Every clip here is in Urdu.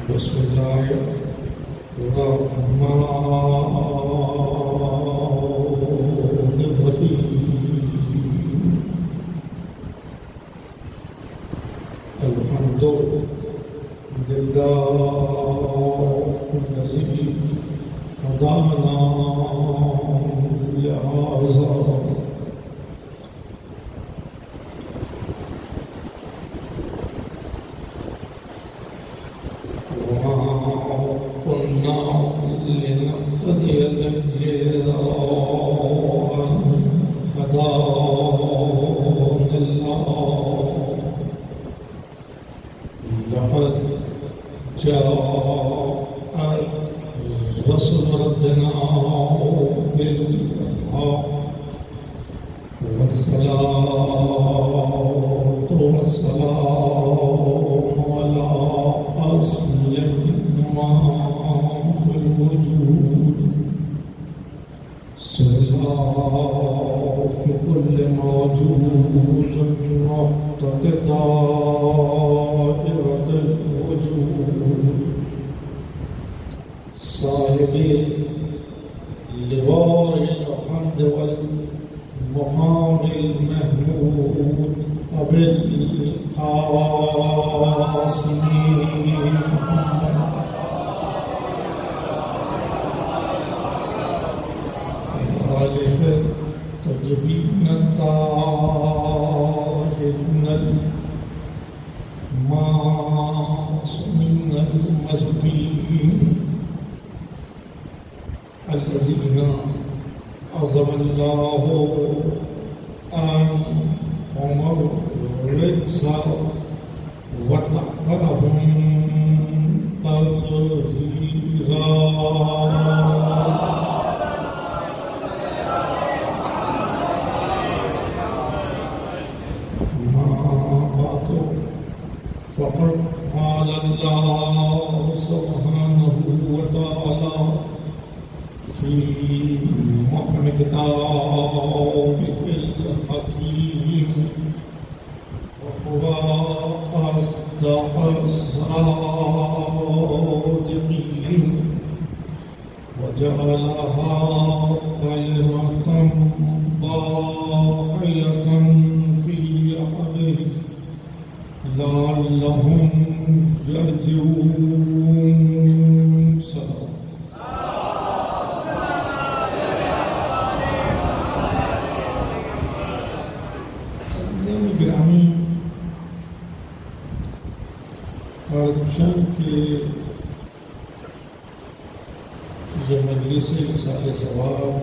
بسم الله الرحمن الرحيم الحمد لله الذي هدانا لهذا لنهتدي لولا أن هدانا الله لقد جاءت رسل ربنا بالحق والصلاة والسلام على أصلح ما في الوجود صلاة في كل موجود نقطة دائرة الوجود صاحب لواء الحمد والمقام المحمود أبي القاسم محمد آله الطيبين الطاهرين المعصومين المظلومين الذين عظم الله عنهم الرجس وطهرهم تطهيرا فقد قال الله سبحانه وتعالى في محكم كتابه الحكيم وهو أصدق الصادقين وجعلها كلمة باقية في عقبه لعلهم يرجعون صدق گرامی پرچم کے یہ مجلس اصحاء ثواب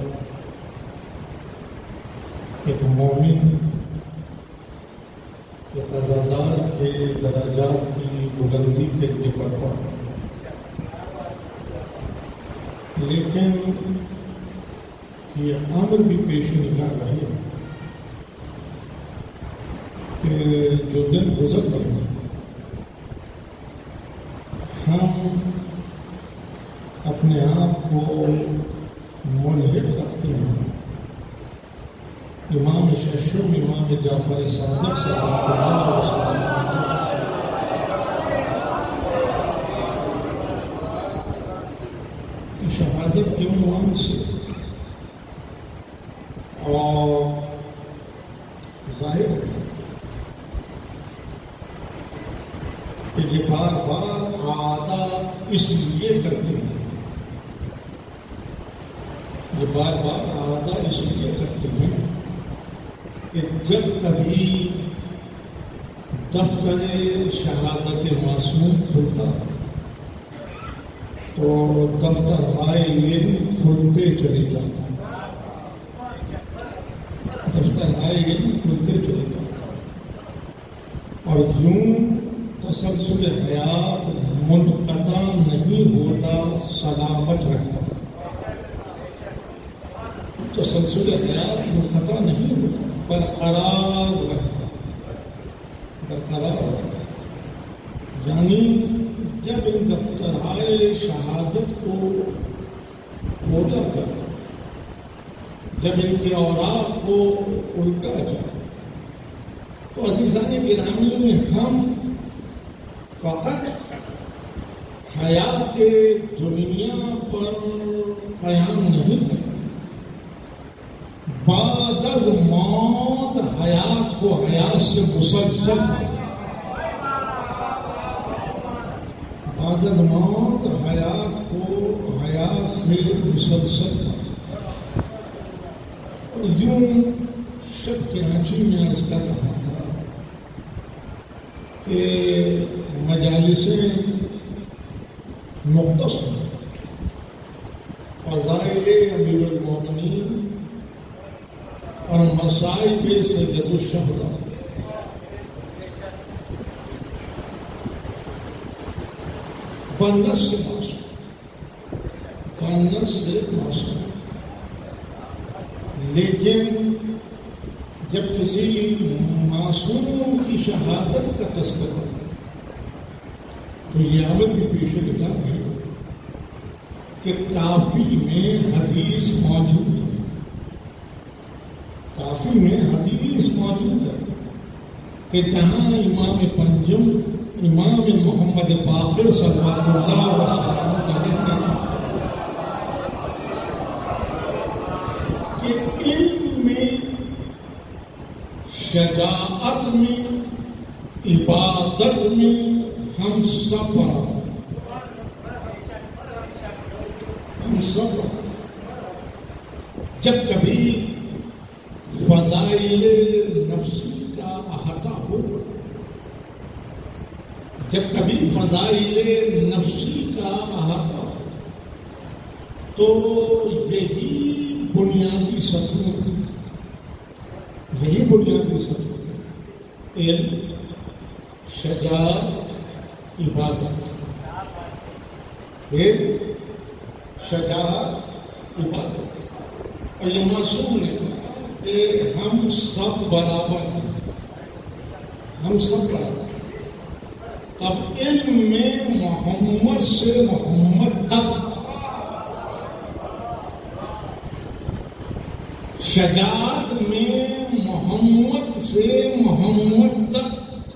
ایک مومن کے عزادار کے درجات کی بلندی کے لیے پڑھتا ہے، لیکن یہ امر بھی پیش نگاہ رہے کہ جو دن گزر رہے ہیں ہم اپنے آپ کو ملحد رکھتے ہیں امام ششم امام جعفر صادق صلی اللہ علیہ وسلم کی شہادت کے عنوان سے، اور ظاہر ہے کہ یہ بار بار عادہ اس لیے کرتے ہیں، یہ بار بار عادہ اس لیے کرتے ہیں کہ جب کبھی دفتر شہادت معصوم کھلتا تو دفتر علم کھلتے چلے جاتے ہیں، دفتر علم کھلتے چلے جاتے ہیں، اور یوں تسلسل حیات منقطع نہیں ہوتا، سلامت رکھتا ہے، تسلسل حیات منقطع نہیں ہوتا، برقرار رہتا ہے، یعنی جب ان دفترائے شہادت کو کھولا جائے، جب ان کے اوراق کو الٹا جائے، تو عزیزان گرامی ہم فقط حیات دنیا پر قیام نہیں کرتی، بعد از موت حیات کو حیات سے مسلسل بعد از موت حیات کو حیات سے مسلسل اور یوں شب کراچی میں عرض کر رہا تھا کہ مجالسیں مختصر فضائل امیر المومنین اور مصائب سید الشہداء، بنص سے معصوم، لیکن جب کسی معصوم کی شہادت کا تذکرہ تو یہ عمل بھی پیش لگا ہے کہ کافی میں حدیث موجود ہے، کافی میں حدیث موجود ہے کہ جہاں امام پنجم امام محمد باقر صلوات اللہ وسلم کہ علم میں، شجاعت میں، عبادت میں ہم سب جب کبھی فضائل نفسی کا احاطہ ہو، جب کبھی فضائل نفسی کا احاطہ ہو تو یہی بنیادی سطح، یہی بنیادی سطح علم، شجاعت، عبادت، شجاعت، عبادت، اور یہ معصوم ہے کہ ہم سب برابر ہیں، ہم سب برابر ہیں۔ اب علم میں محمد سے محمد تک، شجاعت میں محمد سے محمد تک،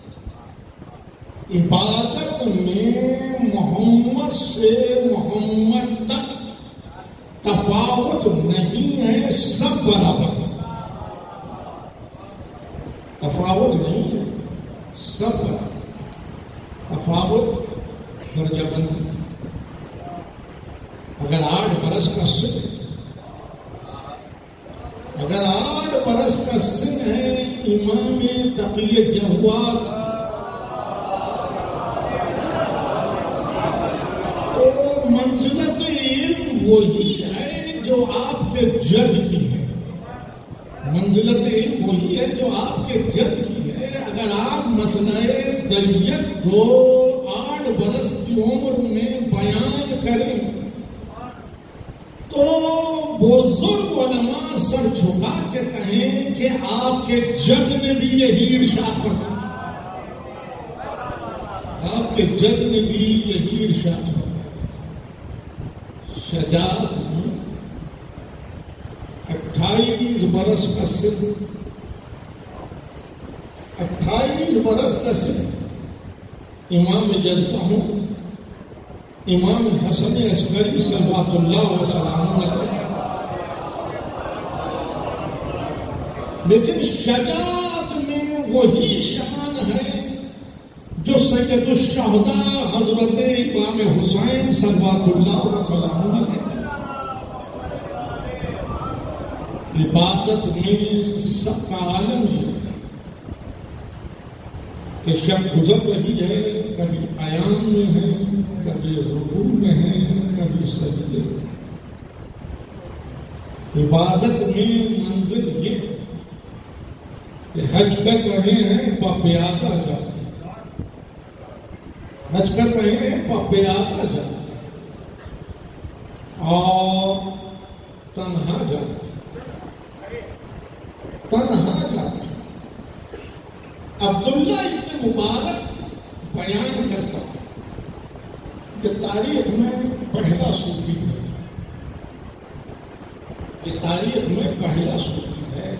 عبادت میں محمد سے محمد تک تفاوت نہیں ہے، سب برابر ہے، تفاوت نہیں ہے، سب برابر، تفاوت درجہ بندی۔ اگر 8 برس کا سن، اگر 8 برس کا سن ہے امام تقی جواد، تو منزلت علم وہی ہے جو آپ کے جد کی ہے، منزلت علم وہی ہے جو آپ کے جد کی ہے۔ اگر آپ مسئلہ دیت کو 8 برس کی عمر میں بیان کریں تو بزرگ علماء سر جھکا کے کہیں کہ آپ کے جد نے بھی یہی ارشاد فرمایا، آپ کے جد نے بھی یہی ارشاد فرمایا۔ شجاعت میں 28 برس کا سن، 28 برس کا سن امام جزدہ، امام حسن عسکری صلوات اللہ وسلم علیہ، لیکن شجاعت میں وہی شان ہے جو سید الشہداء حضرت امام حسین صلوات اللہ وسلم علیہ۔ عبادت میں سب کا عالم ہے کہ شب گزر رہی ہے، کبھی قیام میں ہے، کبھی رکوع میں ہے، کبھی سجدے۔ عبادت میں منزل یہ کہ حج کر رہے ہیں پیادہ جا، حج کر رہے ہیں پیادہ جا اور تنہا جا، تنہا جا۔ عبداللہ ابن مبارک بیان کرتا کہ تاریخ میں پہلا صوفی ہے، یہ تاریخ میں پہلا صوفی ہے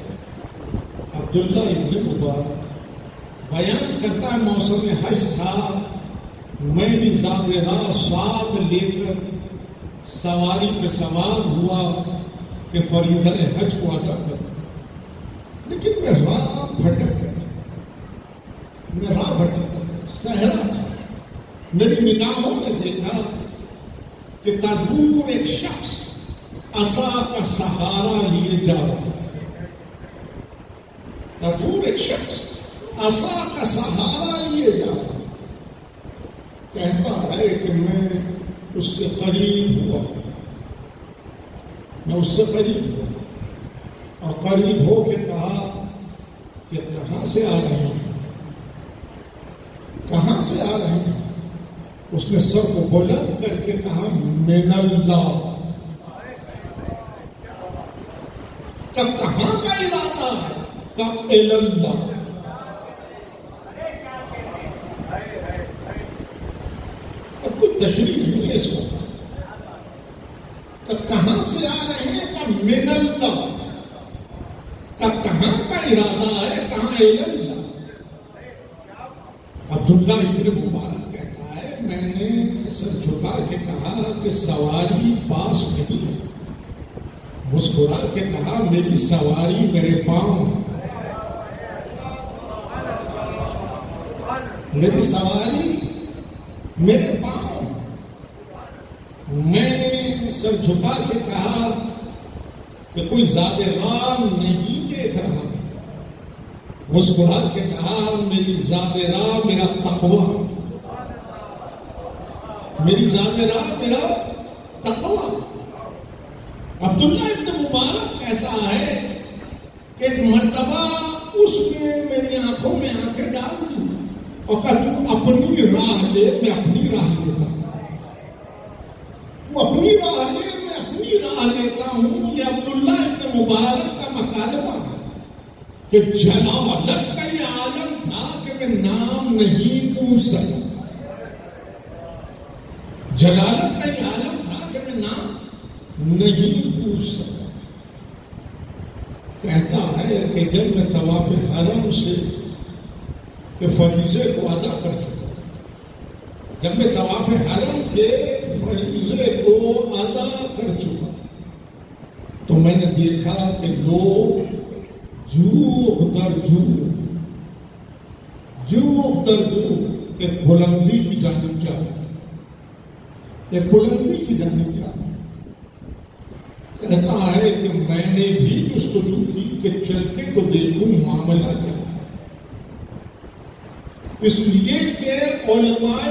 عبداللہ ابن مبارک۔ بیان کرتا ہے موسم حج تھا، میں بھی ذات راہ ساتھ لے کر سواری پہ سوار ہوا کہ فریضہ حج کو ادا کروں، لیکن میں راہ بھٹک گیا، صحرا تھا۔ میری نگاہوں نے دیکھا کہ دور ایک شخص عصا کا سہارا لیے جا رہا ہے، دور ایک شخص عصا کا سہارا لیے جا رہا ہے، کہتا ہے کہ میں اس سے قریب ہوا، میں اس سے قریب ہوا اور قریب ہو کے کہا کہ کہاں سے آ رہے ہیں، کہاں سے آ رہے ہیں؟ اس نے سر کو بلند کر کے کہا من اللہ۔ کہاں کا ارادہ ہے؟ کب اللہ۔ اب کوئی تشریح نہیں ہے اس وقت، کہاں سے آ رہے ہیں؟ کب من اللہ۔ کہاں کا ارادہ ہے؟ کہاں اللہ۔ عبداللہ ابن مبارک کہتا ہے میں نے سر جھکا کے کہا کہ سواری پاس نہیں ہے، مسکرا کے کہا میری سواری میرے پاؤں، میری سواری میرے پاؤں۔ میں نے سر جھکا کے کہا کہ کوئی ذات راہ نہیں دیکھ رہا، مسکرا کے کہا میری ذات راہ میرا تقویٰ، میری ذات راہ میرا تقویٰ۔ عبداللہ ابن مبارک کہتا ہے کہ ایک مرتبہ اس نے میری آنکھوں میں آنکھیں ڈال دی اور کہا تو اپنی راہ لے، میں اپنی راہ لیتا ہوں، تو اپنی راہ لے، میں اپنی راہ لیتا ہوں۔ یہ عبداللہ ابن مبارک کا مکالمہ ہے کہ جلالت کا یہ عالم تھا کہ میں نام نہیں پوچھ سکتا، جلالت کا یہ عالم تھا کہ میں نام نہیں پوچھ سکتا۔ کہتا ہے کہ جب میں طواف حرم سے کہ فریضے کو ادا کر چکا، جب میں طواف حرم کے فریضے کو ادا کر چکا تو میں نے دیکھا کہ لوگ جوق در جوق ایک بلندی کی جانب جا رہے ہیں، ایک بلندی کی جانب جا رہے ہیں۔ کہتا ہے کہ میں نے بھی جستجو کی کہ چل کے تو دیکھوں معاملہ کیا ہے، اس لیے کہ علماء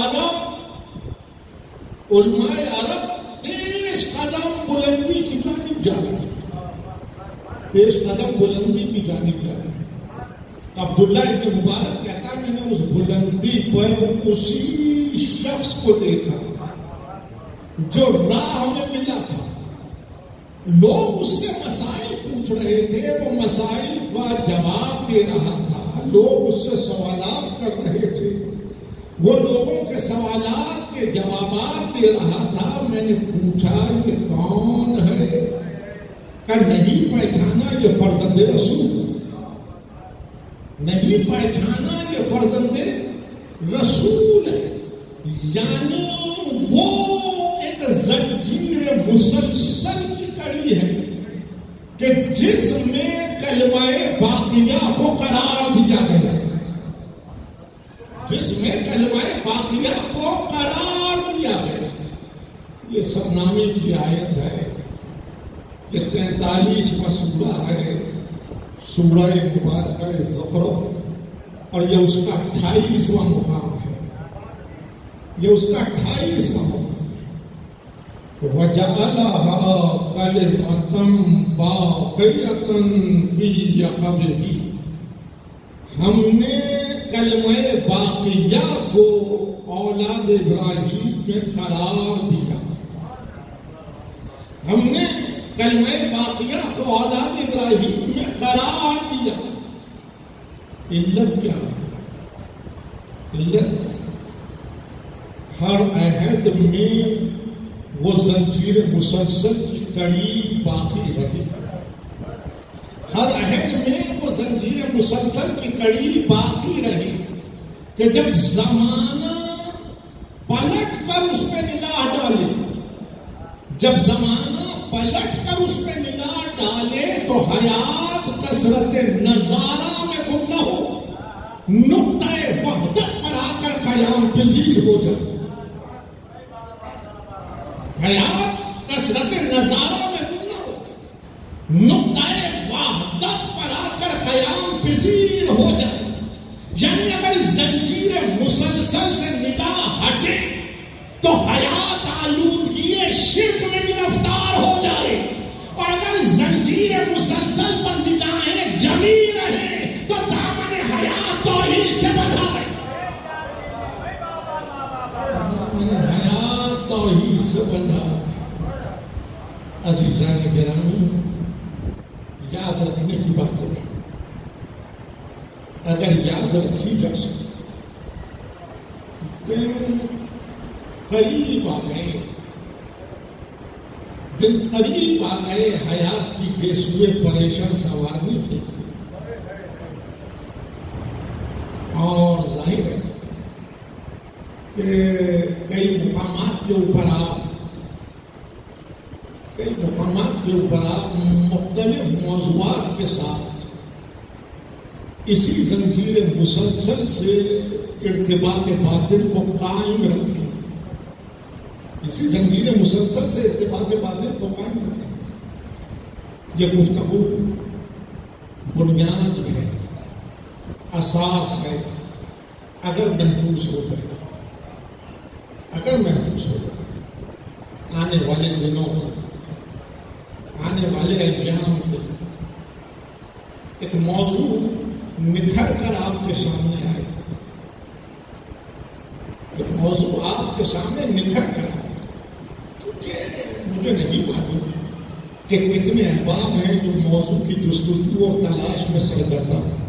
عرب تیز قدم بلندی کی جانب جا رہے ہیں، تیز قدم بلندی کی جانب جا رہے ہیں۔ عبداللہ ابن مبارک کہتا ہے میں نے اس بلندی پر اسی شخص کو دیکھا جو راہ میں ملا تھا، لوگ اس سے مسائل پوچھ رہے تھے، وہ مسائل کا جواب دے رہا تھا، لوگ اس سے سوالات کر رہے تھے، وہ لوگوں کے سوالات کے جوابات دے رہا تھا۔ میں نے پوچھا یہ کون ہے؟ کہ نہیں پہچانا یہ فرزند رسول، نہیں پہچانا یہ فرزند رسول ہے، یعنی وہ ایک زنجیر مسلسل کی کڑی ہے کہ جس میں کلمہ باقیہ کو قرار دیا گیا، جس میں کلمہ باقیہ کو قرار دیا گیا۔ یہ سب نامے کی آیت ہے، یہ 43واں سورہ ہے، سورہ مبارکہ زخرف، اور یہ اس کا 28واں مقام ہے، یہ اس کا 28واں مقام ہے۔ وَجَعَلَهَا كَلِمَةً بَاقِيَةً فِي عَقِبِهِ، ہم نے کلمہ باقیہ کو اولاد ابراہیم میں قرار دیا، ہم نے کلمہ باقیہ کو اولاد ابراہیم میں قرار دیا۔ علت کیا ہے؟ علت ہر عہد میں وہ زنجیر مسلسل کی کڑی باقی رہی، ہر عہد میں وہ زنجیر مسلسل کی کڑی باقی رہی کہ جب زمانہ پلٹ کر اس پہ نگاہ ڈالے، جب زمانہ پلٹ کر اس پہ نگاہ ڈالے تو حیات کثرت نظارہ میں گم نہ ہو، نقطۂ وحدت پر آ کر قیام پذیر ہو جائے۔ حیات کثرت نظارہ میں گم نہ ہو، نقطۂ وحدت پر آ کر قیام پذیر ہو جائے۔ یعنی اگر زنجیر مسلسل سے نگاہ ہٹے تو حیات آلودگی شرک میں گرفتار ہو جائے، اور اگر زنجیر مسلسل پر نگاہیں جمی رہیں تو دامن حیات توحید سے بندھا رہے، حیات توحید سے بندھا۔ عزیزان گرامی، یاد رکھنے کی بات ہے، اگر یاد رکھی جا سکے، دن قریب آ گئے، دن قریب آ گئے حیات کی گیسوئے پریشان سنوارنے کے، اور ظاہر ہے کہ کئی مقامات کے اوپر آپ مختلف موضوعات کے ساتھ اسی زنجیر مسلسل سے ارتباط باطن کو قائم رکھیں گے، اسی زنجیر مسلسل سے ارتباط باطن کو قائم رکھیں گے۔ یہ گفتگو بنیاد ہے، اساس ہے، اگر محفوظ ہو جائے، آنے والے دنوں میں، آنے والے ایام کے ایک موضوع نکھر کر آپ کے سامنے آئے، ایک موضوع آپ کے سامنے نکھر کر آئے، کیونکہ مجھے نہیں معلوم کہ کتنے احباب ہیں جو موضوع کی جستجو اور تلاش میں سرگرداں ہیں،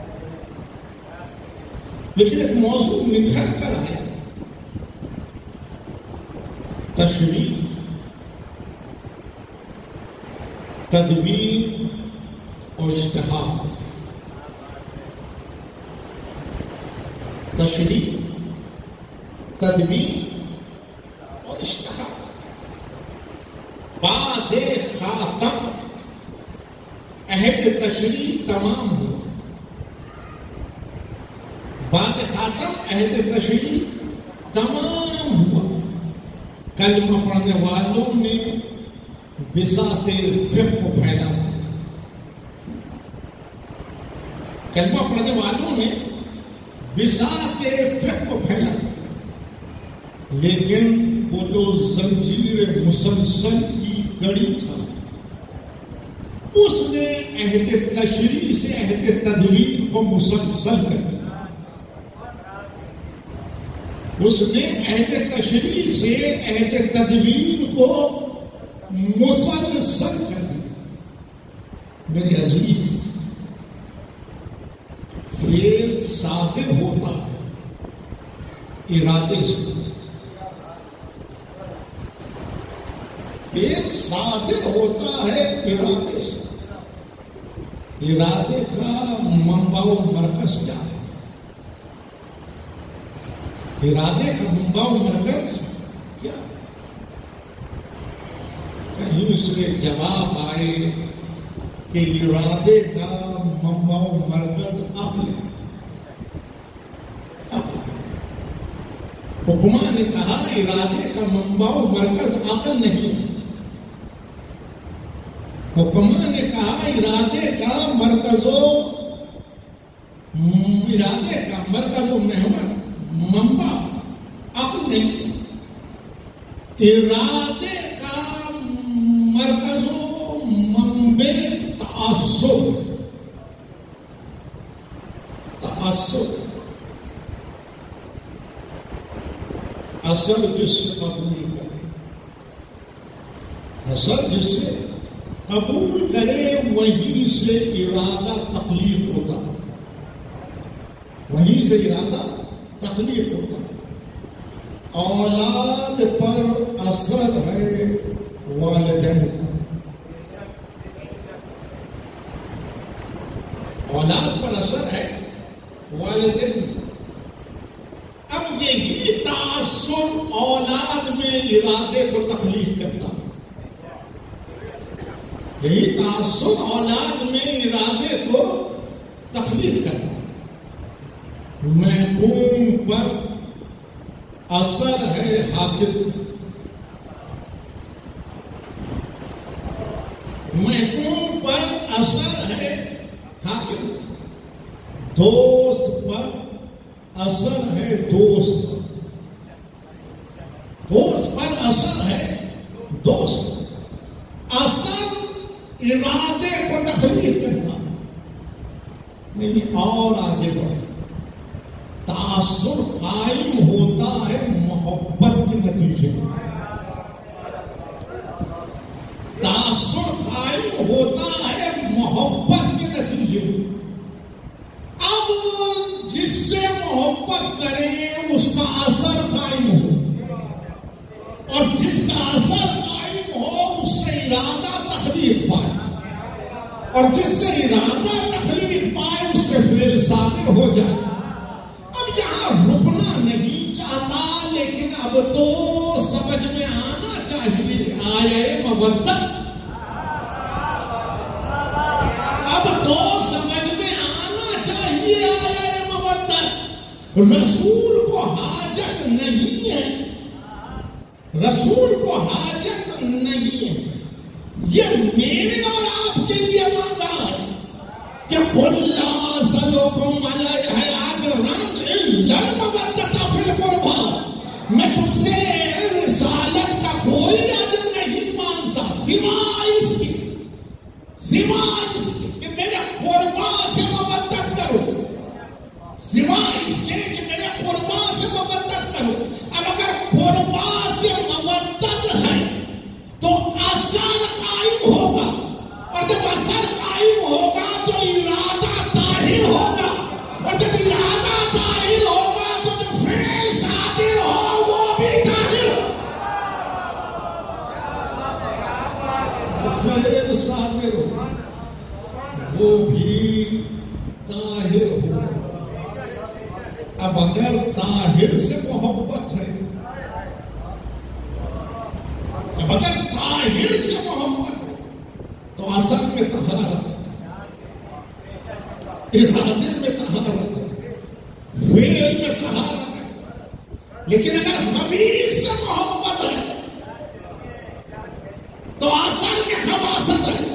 لیکن ایک موضوع نکھر کر آیا، تشریح، تدبیر اور اجتہاد۔ تشریح، تدبیر اور اجتہاد۔ بعد خاتم عہد تشریح تمام ہوا، بعد خاتم عہد تشریح تمام ہوا۔ کلمہ پڑھنے والوں نے بساط فقہ کو پھیلا دیا، کلمہ پڑھنے والوں نے بساط فقہ کو پھیلا دیا، لیکن وہ جو زنجیر مسلسل کی کڑی تھا، اس نے عہد تشریح سے عہد تدوین کو مسلسل کر دیا، اس نے عہد تشریح سے عہد تدوین کو مسلسل کر دیا۔ میرے عزیز، فعل صادر ہوتا ہے ارادے سے، فعل صادر ہوتا ہے ارادے سے۔ ارادے کا منبع و مرکز کیا ہے؟ ارادے کا منبع و مرکز کیا؟ کہیں اس کے جواب آئے کہ ارادے کا منبع و مرکز عقل ہے۔ حکماں نے کہا ارادے کا منبع و مرکز عقل نہیں ہے، حکماں نے کہا ارادے کا مرکز و محور منبع عقل نہیں، ارادے کا مرکز و منبع تعصب اثر جس سے قبول کرے، اثر جس سے قبول کرے وہیں سے ارادہ تخلیق ہوتا، وہیں سے ارادہ تخلیق ہوتا۔ اولاد پر اثر ہے والدین کا، اولاد پر اثر ہے والدین۔ اب یہی تعصب تعصب اولاد میں ارادے کو تخلیق کرتا ہے. یہی تعصب اولاد میں ارادے کو تخلیق کرتا ہے. محکوم پر اثر ہے حاکم. محکوم پر اثر ہے حاکم. دوست پر اثر ہے دوست. دوست پر اثر ہے دوست. اثر ارادے کو تخلیق کرتا ہے. نہیں اور آگے بڑھے. تعصب قائم ہوتا ہے محبت کے نتیجے میں. تعصب قائم ہوتا ہے محبت کے نتیجے میں. اب جس سے محبت کریں اس کا اثر قائم ہو، اور جس کا اثر قائم ہو اس سے ارادہ تخلیق پائے، اور جس سے ارادہ تخلیق پائے اس سے فعل صادر ہو جائے. اب یہاں رکنا نہیں چاہتا، لیکن اب تو سمجھ میں آنا چاہیے. آئے مودت اب تو سمجھ میں آنا چاہیے. آئے مودت رسول کو حاجت نہیں ہے. رسول کو حاجت نہیں ہے. یہ میرے اور آپ کے لیے مانگا ہے کہ قُلْ لَا أَسْأَلُكُمْ عَلَيْهِ أَجْرًا إِلَّا الْمَوَدَّةَ فِي الْقُرْبَى. میں تم سے رسالت کا کوئی اجر نہیں مانتا سوائے اس کی کہ میرے قربا سے مودت کرو. سوائے اس کے کہ میرے قربا سے مودت کرو. اب اگر قربا سے مودت ہے تو اثر قائم ہوگا، اور جب اثر قائم ہوگا تو ارادہ طاہر ہوگا، اور جب ارادہ طاہر ہوگا تو جو فعل صادر ہو وہ بھی طاہر ہو. فعل صادر ہو وہ بھی طاہر ہو. اب اگر طاہر سے محبت ہے، اب اگر طاہر سے محبت ہے تو اثر میں طہارت ہے، ارادے میں طہارت ہے، فعل میں طہارت ہے. لیکن اگر خبیث سے محبت ہے تو اثر میں خباثت ہے،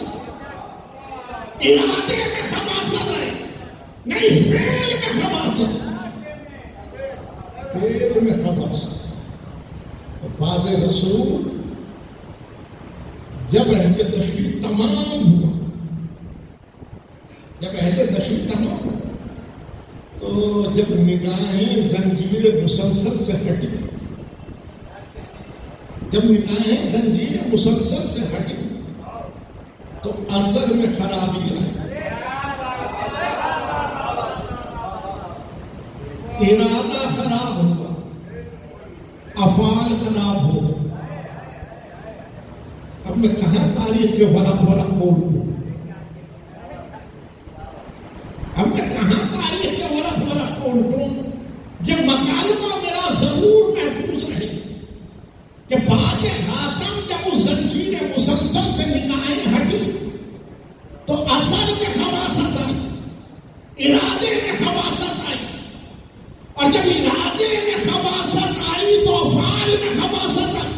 ارادے میں خباثت ہے، نہیں فعل میں خباثت ہے. فعل میں خباثت. تو بعد رسول جب عہد تشریع تمام ہوا، جب عہد تشریع تمام ہوا تو جب نگاہیں زنجیر مسلسل سے ہٹی، جب نگاہیں زنجیر مسلسل سے ہٹی تو اثر میں خرابی آئی، ارادہ خراب ہوا، افعال خراب ہو. اب میں کہاں تاریخ کے ورق کھول دوں؟ اب میں کہاں تاریخ کے ورق کھول دوں؟ یہ مکالمہ میرا ضرور محفوظ رہے کہ بعد حاتم جب اس زنجیر مسلسل سے نگاہیں ہٹی تو اثر میں خباثت آئی، ارادے میں خباثت آئی، اور جب ارادے میں خباثت آئی تو افعال میں خباثت آئی،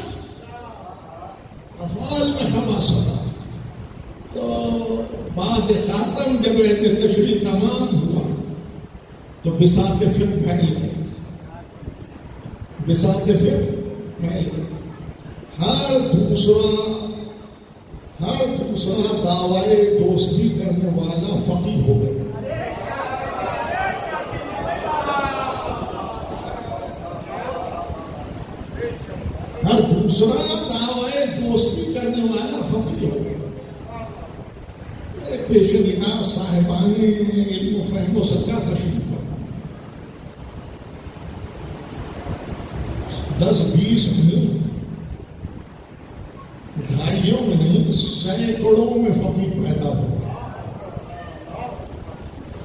افعال میں خباثت آئی. تو بعد خاتم جب عہد تشریع تمام ہوا تو بساط فقہ پھیل گئی، بساط فقہ پھیل گئی. ہر دوسرا دعوی دوستی کرنے والا فقیہ ہو گیا. ہر دوسرا دعوی دوستی کرنے والا فقیہ ہو گیا. میرے پیش نگاہ صاحبان علم و فہم و صدقہ تشریف ہے. 10-20 نہیں، دھائیوں میں نہیں، سینکڑوں میں فقیہ پیدا ہوا،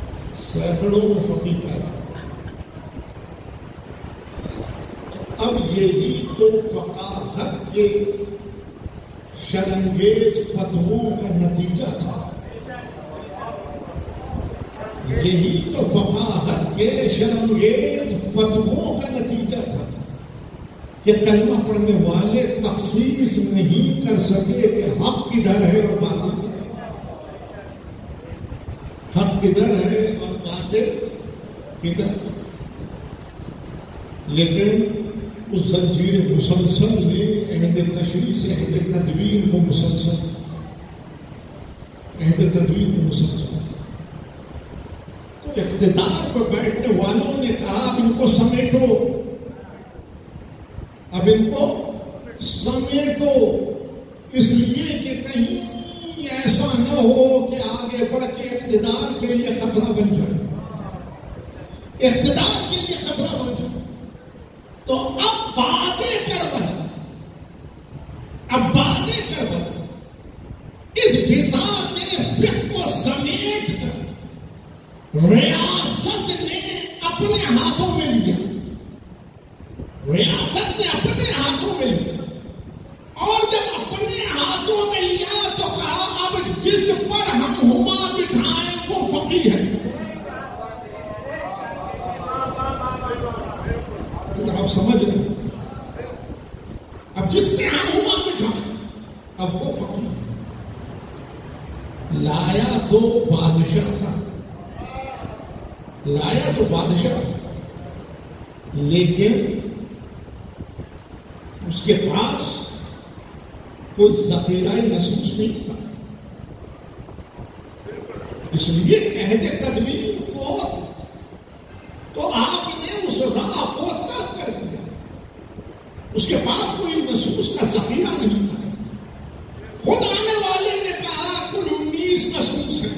سینکڑوں میں فقیہ پیدا ہوا. اب یہی تو فقاہت کے شرانگیز فتووں کا نتیجہ تھا. یہی تو فقاہت کے شرانگیز فتووں کا نتیجہ تھا کہ کلمہ پڑھنے والے تخصیص نہیں کر سکے کہ حق کدھر ہے اور باطل کدھر ہے. حق کدھر ہے اور باطل کدھر. لیکن اس زنجیر مسلسل نے عہد تشریع سے عہد تدوین کو مسلسل تو اقتدار پر بیٹھنے والوں نے کہا اب ان کو سمیٹو، اب ان کو سمیٹو، اس لیے کہ کہیں ایسا نہ ہو کہ آگے بڑھ کے اقتدار کے لیے خطرہ بن جائے، اقتدار کے لیے خطرہ بن جائے. تو اب باتیں کر رہے، اس بساط فقہ کو سمیٹ کر ریاست نے اپنے ہاتھوں میں لیا، ریاست نے اپنے ہاتھوں میں لیا، اور جب اپنے ہاتھوں میں لیا تو کہا اب جس پر ہم ہما بٹھائیں وہ فقیہ ہے. آپ سمجھ رہے ہیں؟ اب جس پہ ہم ہما بٹھائیں اب وہ فقیہ ہے. لایا تو بادشاہ تھا، لایا تو بادشاہ تھا، لیکن اس کے پاس کوئی ذخیرہ نصوص نہیں تھا. اس لیے عہد تدوین کو تو آپ نے اس راہ کو ترک کر دیا. اس کے پاس کوئی نصوص کا ذخیرہ نہیں تھا. خود آنے والے نے کہا کل 19 نصوص ہیں،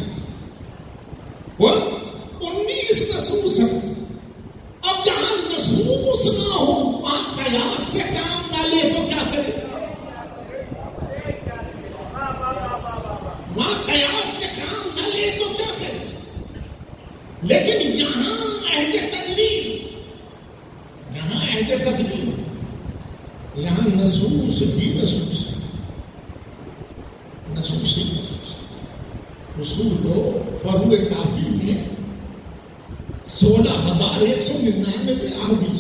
19 نصوص ہیں. اب جہاں نصوص نہ ہو وہاں قیاس سے کام نہ لے تو کیا کرے؟ وہاں قیاس سے کام نہ لے تو کیا کرے؟ لیکن یہاں عہد تدوین، یہاں نصوص بھی نصوص ہے، نصوص ہی نصوص. رسول فروع کافی میں 16,199 احادیث،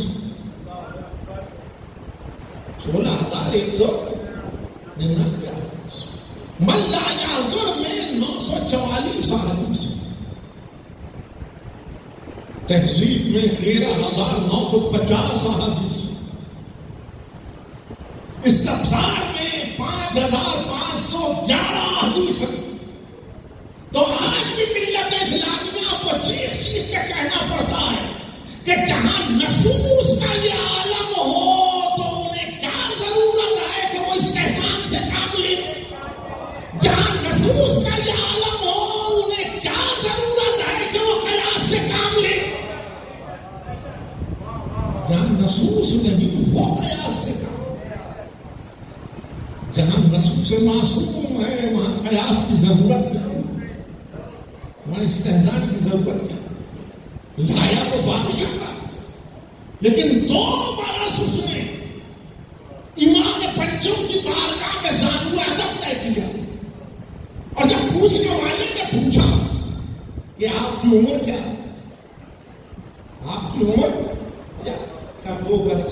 16,199 احادیث. من لا یعذر میں 944 احادیث، تہذیب میں 13,950 احادیث، استبصار میں 5,511 احادیث. تو آج بھی ملت اسلامیہ کو چیخ چیخ کے کہنا پڑتا ہے کہ جہاں نصوص کا یہ عالم ہو تو انہیں کیا ضرورت ہے کہ وہ استحسان سے کام لے. جہاں نصوص کا یہ عالم ہو انہیں کیا ضرورت ہے کہ وہ قیاس سے کام لے. جہاں نصوص نہیں وہ قیاس سے کام. جہاں نصوص معصوم ہے وہاں قیاس کی ضرورت نہیں، وہاں استحسان کی ضرورت نہیں. لایا تو بادشاہ تھا، لیکن 2 برس اس نے امام پنجم کی بارگاہ میں زانوہ ادب طے کیا. اور جب پوچھنے والے نے پوچھا کہ آپ کی عمر کیا، آپ کی عمر کیا، کہا 2 برس.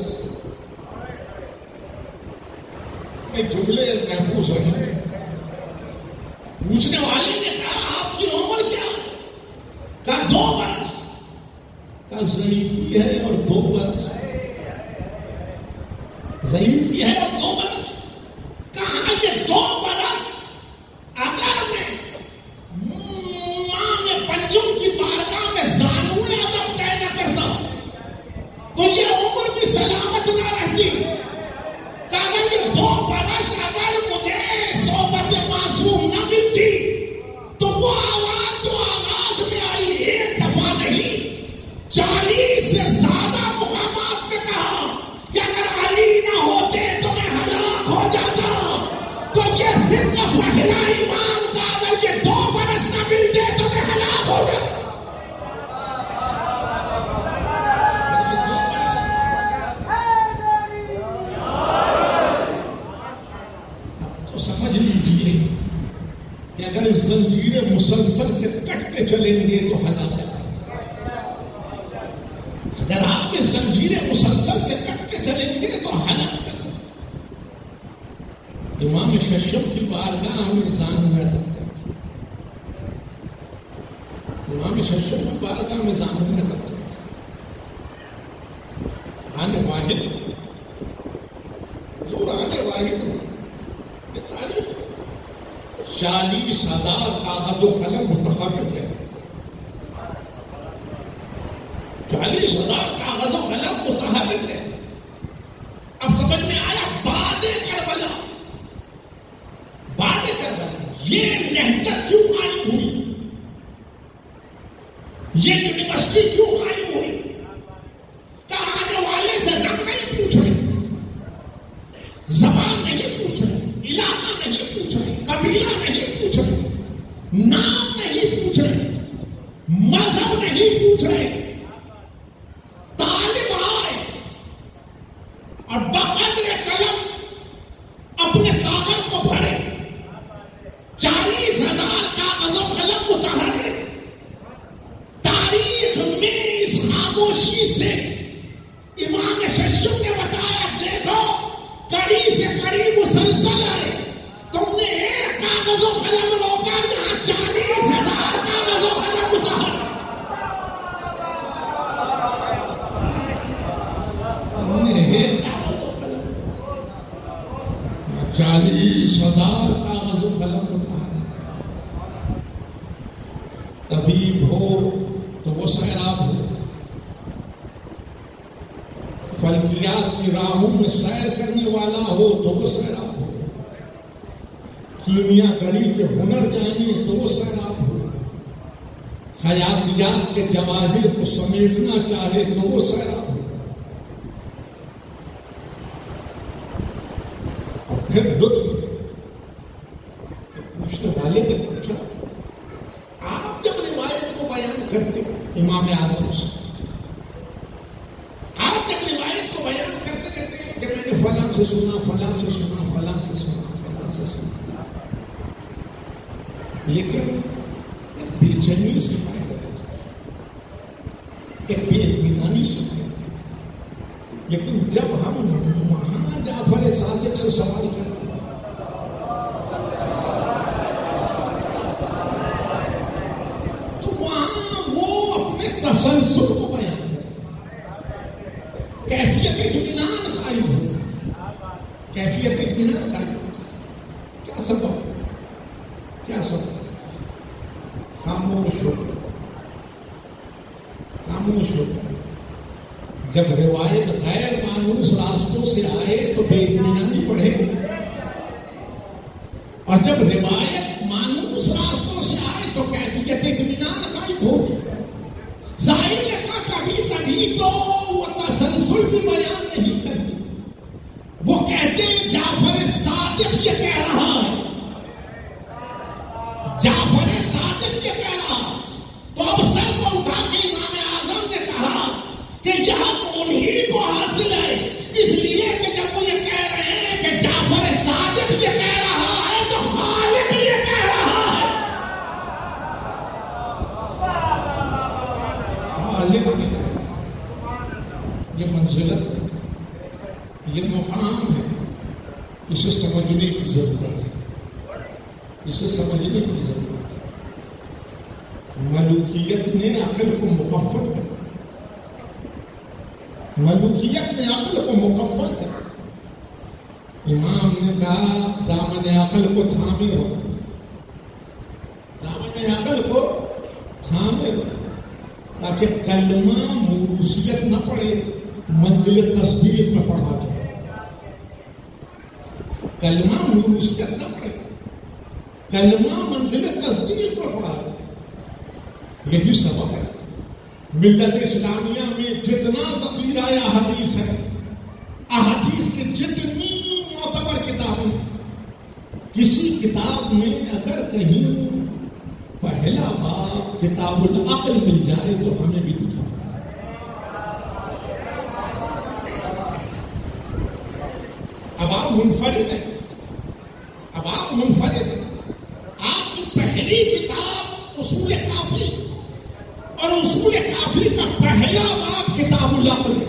جملے محفوظ ہوئے. پوچھنے والے نے کہا آپ کی عمر کیا، کہا 2 برس. کہا ضعیفی ہے اور 2 برس، ضعیفی ہے اور 2 برس. کہا یہ 2 برس اگر میں امام پنجم کی بارگاہ میں زانوہ ادب طے نہ کرتا تو یہ عمر بھی سلامت نہ رہتی. اگر یہ 2 برس اگر مجھے صحبت معصوم نہ ملتی تو وہ آواز جو آغاز میں آئی 1 دفعہ نہیں 40 سے زیادہ مقامات میں کہا کہ اگر علی نہ ہوتے تو میں ہلاک ہو جاتا. تو یہ اگر زنجیریں مسلسل سے کٹ کے چلیں گے تو ہلاکت ہے. اگر آپ کی زنجیریں مسلسل سے کٹ کے چلیں گے تو ہلاکت ہے. امام ششم کی بارگاہ میں زان میں تک امام ششم کی بارگاہ میں زان میں تک آنے واحد حضور آنے واحد یہ تاریخ 40,000 کاغذ و قلم متحرک ہے. 40,000 کاغذ و قلم متحرک ہے. اب سمجھ میں آیا باتیں کربلا یہ نہضت کیوں قائم ہوئی, یہ یونیورسٹی کیوں قائم ہوئی. کہاں آنے والے سے رنگ نہیں پوچھ رہے, زبان نہیں پوچھ رہے, علاقہ نہیں پوچھ رہے, قبیلہ نہیں پوچھ رہے, نام نہیں پوچھ رہے, مذہب نہیں پوچھ رہے. طالب آئے اور بقدر قلم اپنے ساغر کو بھرے. 40,000 کاغذ و قلم متحرک. تاریخ میں اس خاموشی سے امام ششم نے بتایا دیکھو کڑی سے کڑی مسلسل ہے. تم نے ایک کاغذ و قلم روکا جہاں 40,000 کاغذ و قلم متحرک. تم نے ایک کاغذ و قلم 40,000 کاغذ و قلم متحرک. طبیب ہو تو وہ سیراب ہو, فلکیات کی راہوں میں سیر کرنے والا ہو تو وہ سیراب ہو, کیمیا گری کے ہنر جانے تو وہ سیراب ہو, حیاتیات کے جواہر کو سمیٹنا چاہے تو وہ سیراب ہو. اور پھر لطف پوچھنے والے نے پوچھا آپ جب روایت کو بیان کرتے امام اعظم سے, آپ جب روایت کو بیان کرتے کہتے ہیں کہ میں نے فلاں سے سنا, فلاں سے سنا, فلاں سے سنا, فلاں سے سنا, لیکن ایک بے چینی سے پائی جاتی ہے, ایک بے اطمینانی سے پائی جاتی ہے. لیکن جب ہم وہاں جعفر صادق سے سوال کرتے ہیں تسلسل کو بیان کرتے ہیں, کیفیت اطمینان قائم ہوتی ہے, کیفیت اطمینان قائم ہوتی ہے. کیا سبب ہے, کیا سبب ہے؟ خاموش ہو, خاموش ہو. جب روایت غیر مانوس راستوں سے آئے تو بے اطمینانی بڑھے, اور جب روایت مانوس راستوں سے آئے تو کیفیت اطمینان قائم ہوگی. ظاہر نے کہا کبھی کبھی تو وہ تسلسل بھی بیان نہیں کرتی, وہ کہتے ہیں جعفر صادق یہ کہہ رہا ہے, جعفر صادق یہ کہہ رہا. تو اب سر کو اٹھا کے امام اعظم نے کہا کہ یہ حق انہی کو حاصل ہے, اس لیے کہ جب وہ یہ کہہ رہے ہیں کہ جعفر صادق یہ کہہ رہا ہے تو خالق یہ کہہ رہا ہے. یہ منزلت ہے, یہ مقام ہے, اسے سمجھنے کی ضرورت ہے, اسے سمجھنے کی ضرورت ہے. ملوکیت نے عقل کو مکفر کر, ملوکیت نے عقل کو مکفر کر. امام نے کہا دامن عقل کو تھامے رہو, دامن عقل کو تھامے رہو, تاکہ کلمہ موروثیت نہ پڑے, منزل تصدیق میں پڑھا جائے. کلمہ موروثیت نہ پڑے, کلمہ منزل تصدیق میں پڑھا جائے. یہی سبب ہے ملت اسلامیہ میں جتنا ذخیرہ احادیث ہے, احادیث کی جتنی معتبر کتابیں, کسی کتاب میں اگر کہیں پہلا باب کتاب العقل مل جائے تو ہمیں بھی دکھا. اب آپ منفرد ہیں, اب آپ منفرد ہیں, آپ کی پہلی کتاب اصول کافی، اور اصول کافی کا پہلا باب کتاب العقل ہے.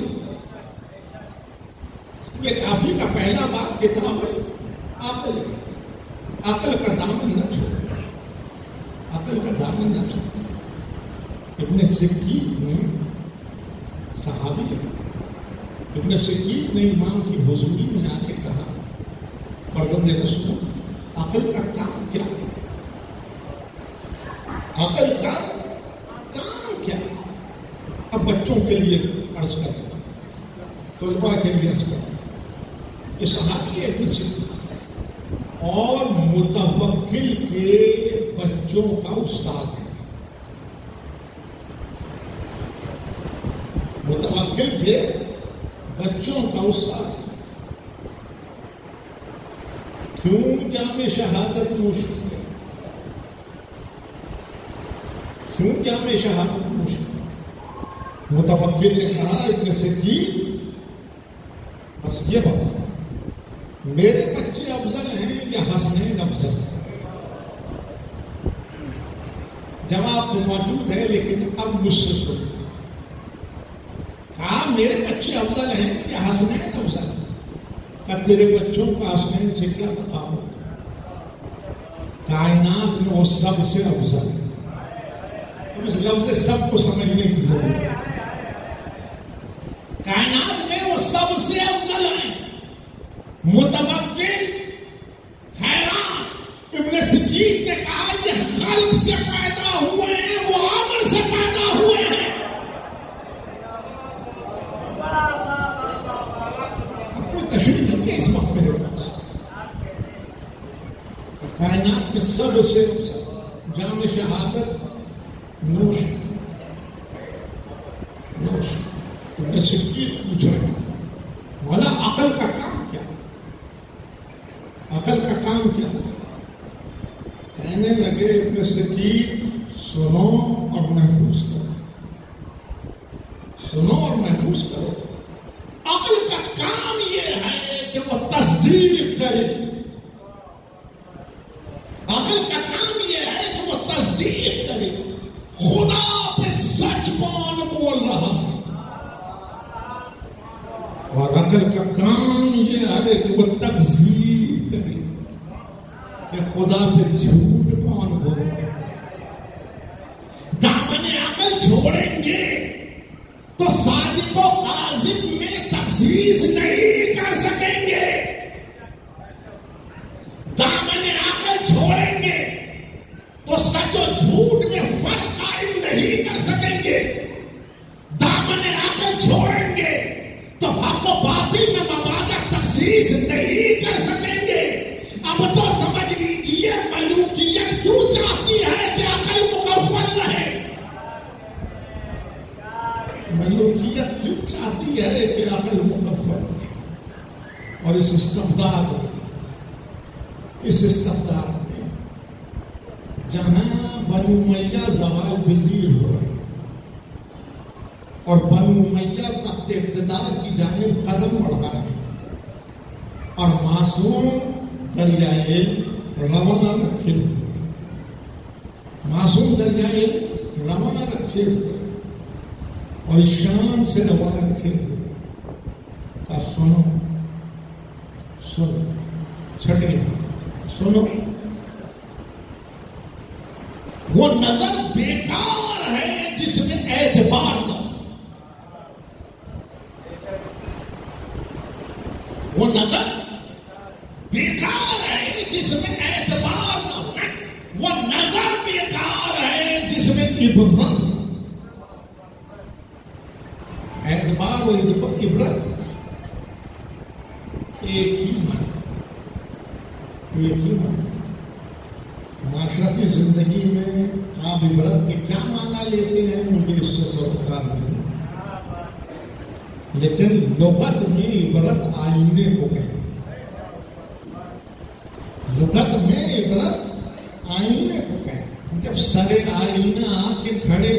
اصول کافی کا پہلا باب کتاب عقل ہے. عقل کا دامن نہ چھوڑو، عقل کا دامن نہ چھوڑو. ابن سکین نے صحابی ہے، ابن سکین نے امام کی حضوری میں آ کے کہا فرزند رسول عقل کا کام کیا ہے؟ عقل کا کام کیا ہے؟ اب بچوں کے لیے عرض کرتا ہوں، طلباء کے لیے عرض کرتا ہوں. یہ صحابی ہے ابن سکین اور متوکل کے بچوں کا استاد ہے. متوکل کے بچوں کا استاد ہے. کیوں جامع شہادت مشکل ہے؟ کیوں جامع شہادت مشکل ہے؟ متوکل نے کہا ابن سکین بس یہ بتا میرے بچے افضل ہیں یا حسنین افضل ہیں؟ جواب تو موجود ہے لیکن اب مجھ سے سن. کہا میرے بچے افضل ہیں یا حسنین افضل ہیں؟ کہ تیرے بچوں کا حسنین سے کیا تفاوت؟ کائنات میں وہ سب سے افضل ہے. اب اس لفظ سب کو سمجھنے کی ضرورت ہے. کائنات میں وہ سب سے افضل ہیں. متوکل حیران. ابن سکین نے کہا یہ خلق سے پیدا ہوئے ہیں، وہ عمر سے پیدا ہوئے ہیں. اب کوئی تشریح نہیں ہے اس وقت میرے پاس. کائنات میں سب سے جامع شہادت نوش نوش. ابن سکین پوچھ رہے مولا عقل کا کام کیا؟ عقل کا کام کیا؟ کہنے لگے ابن سکین سنو اور محفوظ کرو، سنو اور محفوظ کرو. عقل کا کام یہ ہے کہ وہ تصدیق کرے. عقل کا کام یہ ہے کہ وہ تصدیق کرے خدا پہ سچ کون بول رہا ہے. اور عقل کا کام یہ ہے کہ وہ تکذیب کرے کہ خدا پہ جھوٹ کون بول رہا ہے. دامن عقل چھوڑیں گے تو صادق و کاذب میں تخصیص نہیں کر سکیں گے. دامن عقل چھوڑیں گے تو سچ و جھوٹ میں فرق قائم نہیں کر سکیں گے. دامن عقل چھوڑیں گے تو حق و باطل میں مبادئ تخصیص نہیں کر سکیں گے. اب تو سمجھ لیجیے ملوکیت کیوں چاہتی ہے کہ عقل مکفل رہے. ملوکیت کیوں چاہتی ہے کہ عقل مکفل رہے. اور اس استبداد میں جہاں بنو امیہ زوال پذیر ہو رہے اور بنو امیہ تخت اقتدار کی جانب قدم بڑھا رہے اور معصوم دریائے روانہ رکھے ہوئے، معصوم دریائے روانہ رکھے ہوئے اور شان سے روا رکھے ہوئے. کا سنو سنو چھٹے سنو. وہ نظر بیکار ہے جس میں اعتبار نہ. وہ نظر بیکار ہے جس میں اعتبار نہ ہو. وہ نظر بیکار ہے جس میں عبرت نہ. اعتبار و عبرت ایک ہی معنی، ایک ہی معنی. معاشرتی زندگی میں آپ عبرت کے کیا معنی لیتے ہیں مجھے اس سے سروکار نہیں، لیکن لغت میں عبرت آئینے کو کہتے ہیں. لغت میں عبرت آئینے کو کہتے ہیں. جب سر آئینہ آ کے کھڑے